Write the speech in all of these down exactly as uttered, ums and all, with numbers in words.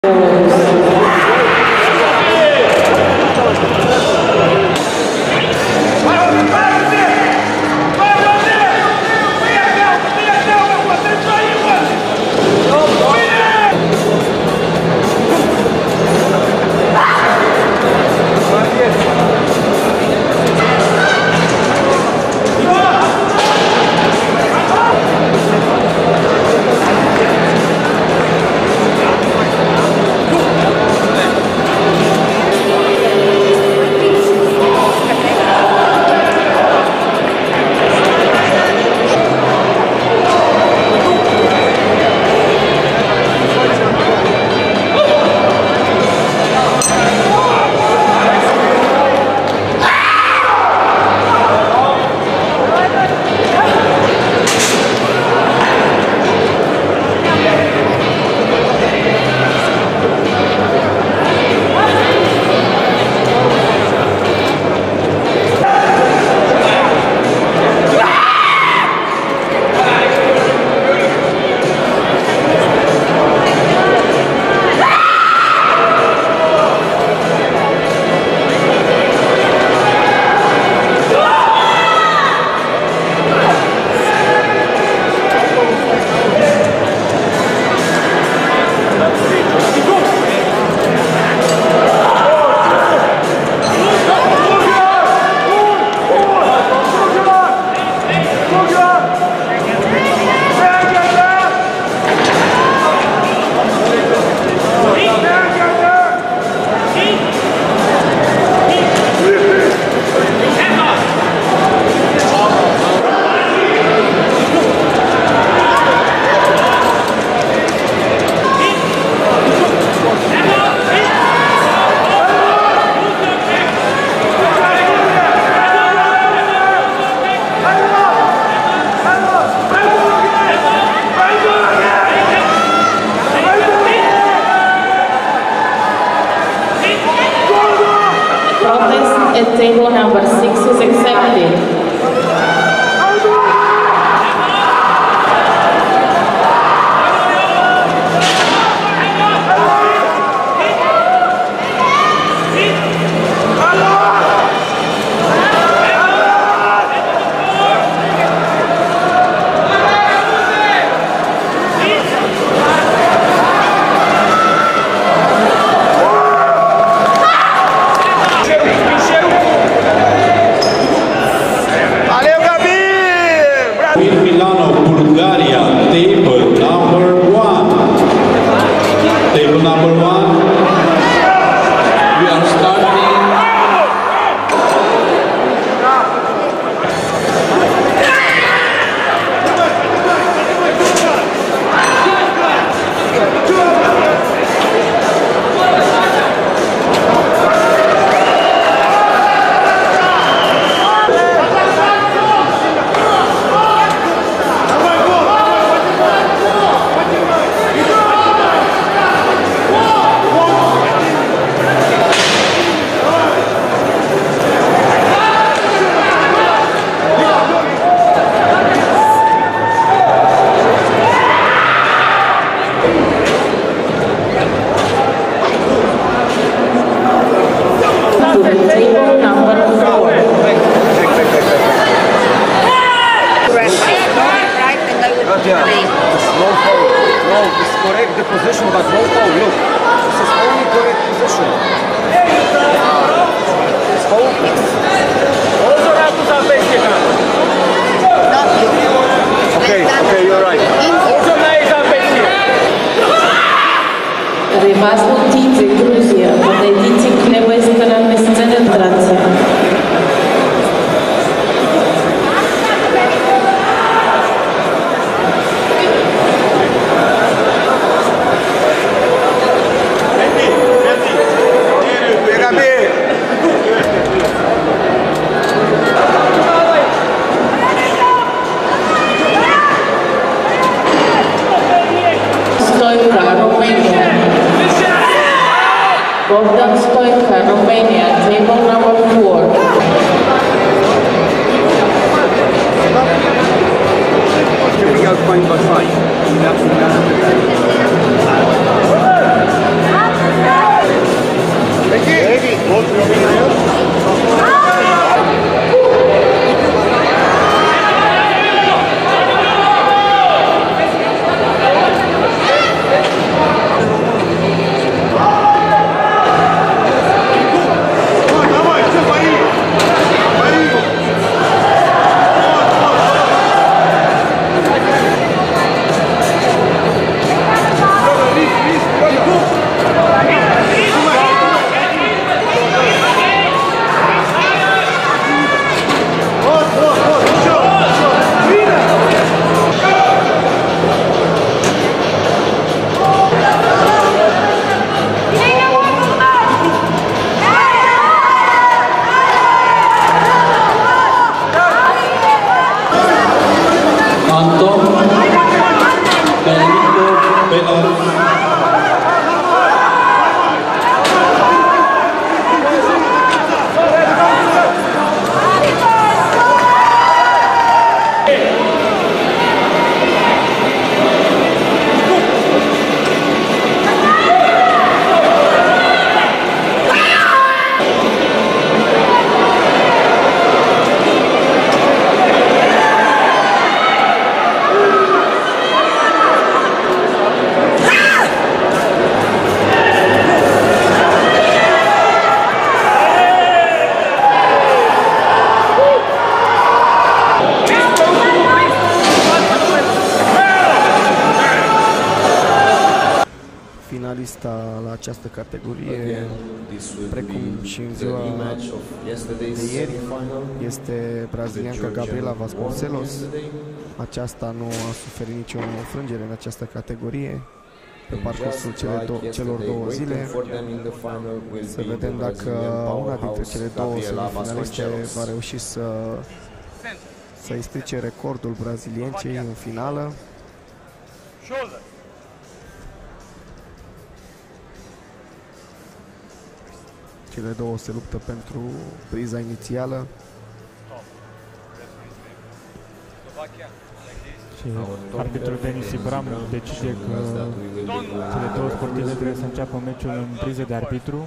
At table number six is accepted. Table number one. Table number one. We are starting. Correct the position, but no foul. Look, this is only correct position. This foul. Also, not you. Okay, okay, you're right. Also, Rimase notizie, Gruzia, pod edicji lewej strony sceny tracja. Bogdan Stojka, Romania, table number four. Giving out point by five. la această categorie, precum și în ziua de ieri, este brazilianca Gabriela Vasconcelos. Aceasta nu a suferit nicio înfrângere în această categorie pe parcursul cele do celor două zile. Să vedem dacă una dintre cele două semifinaliste va reuși să să-i strice recordul braziliencei în finală. Cele două se luptă pentru priza inițială. Și arbitrul Denis Ibram decide că cele două sportive trebuie să înceapă meciul în priză de arbitru.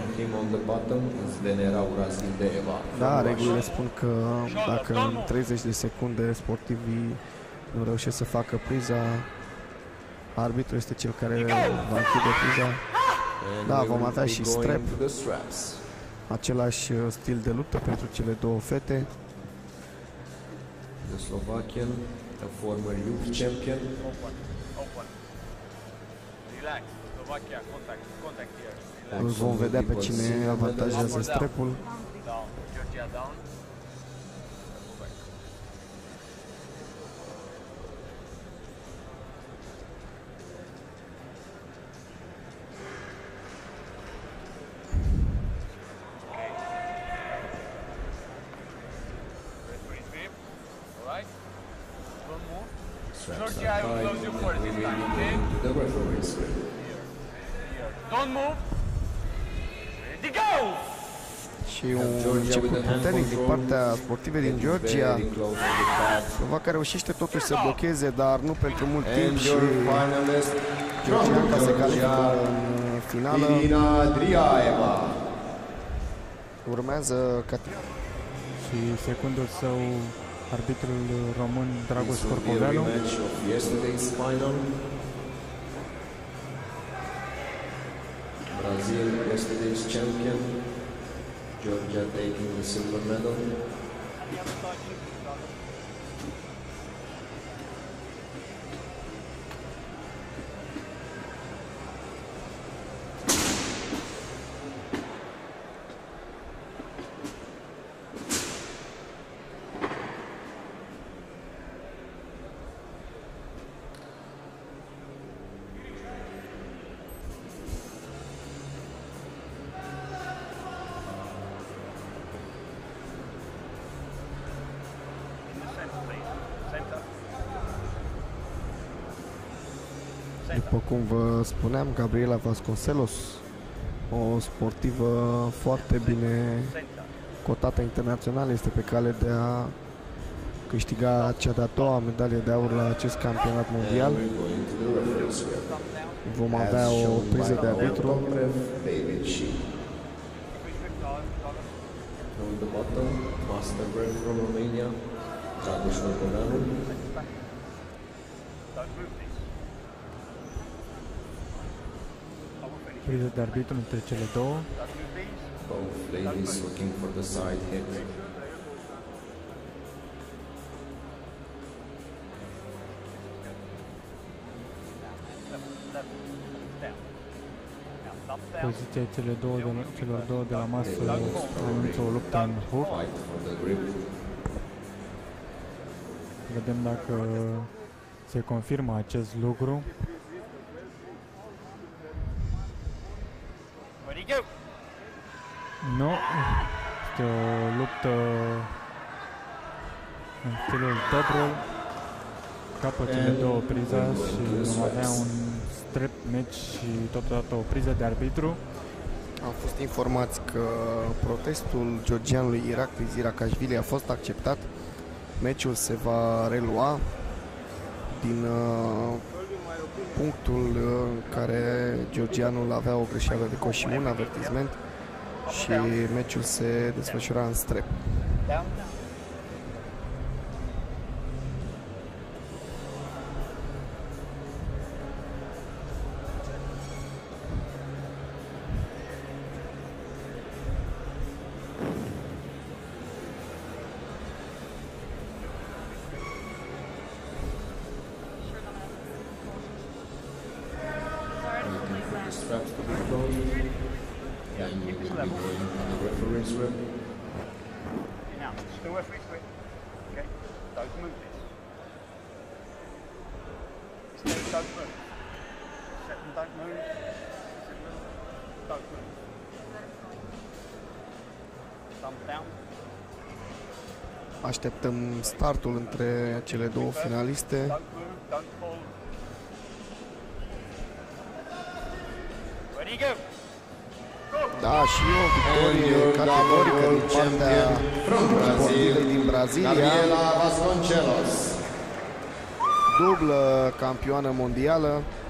Da, regulile spun că dacă în treizeci de secunde sportivii nu reușesc să facă priza, arbitrul este cel care va închide priza. Da, vom avea și strap, același stil de luptă pentru cele două fete. The Slovakian, a former youth champion. Relax, Slovakia, contact, contact here. Îl vom vedea pe cine avantajează strapul. Down, Georgia down. Georgia, I will close you for this time, okay? The referee's Don't move. Ready, go! Și un început puternic din partea sportivei din Georgia. Slovacia reușește totuși să blocheze, dar nu pentru mult timp și georgianca se califică în finală. Urmează categoria. Și secundul său, arbitrul român Dragoș Corcoveanu. Brazil, yesterday's champion. Georgia taking the silver medal. După cum vă spuneam, Gabriela Vasconcelos, o sportivă foarte bine cotată internațional, este pe cale de a câștiga cea de-a doua medalie de aur la acest campionat mondial. Vom avea o priză de arbitru. From the bottom, master ref from Romania, Dragoș Corcoveanu. Priză de arbitru între cele două. Both ladies looking for the side hit. Poziția cele două de la, celor două de la masă anunță o luptă în hook. Vedem dacă se confirmă acest lucru. Nu, este o luptă în stilul top roll. Capă cele două priza și vom avea un strap match și totodată o priză de arbitru. Am fost informați că protestul georgianului Irakli Zirakashvili a fost acceptat. Meciul se va relua din uh, punctul în care georgianul avea o greșeală de coș și un avertisment și meciul se desfășura în strep. Straps to be code. Then you will be going on the referee's room. Now, still referee to it. Okay? Don't move this. Stay, don't move. Second, don't move. Second, don't move. Thumbs down. Așteptăm startul între cele două finaliste. Don't move, don't fall. Ready, go! Da, și o victorie categorică din partea sportivei din Brazilia. Gabriela Vasconcelos. Dublă campioană mondială.